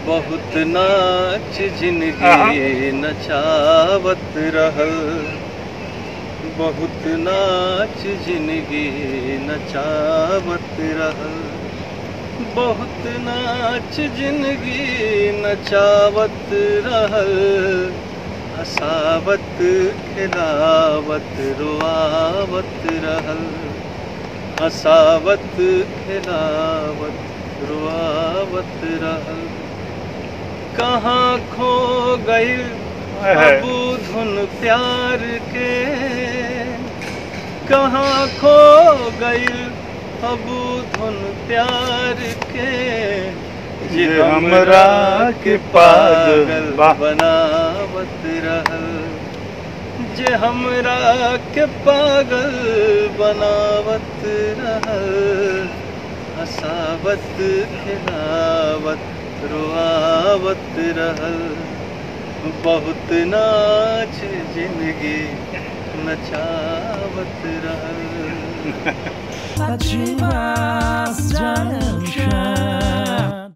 बहुत नाच जिंदगी नचावत रहल, बहुत नाच जिंदगी नचावत रहल, बहुत नाच जिंदगी नचावत रहल, हसावत खिलावत रोआवत रहल, हसावत खिलावत रोआवत रहल। कहाँ खो गई अबू धुन प्यार के, कहाँ खो गई अबू धुन प्यार के, जे हमरा के पागल बनावत रहल, जे हमरा के पागल बनावत रहल, हसावत खिलावत रोआवत रहल, बहुत नाच जिंदगी नचावत रहल।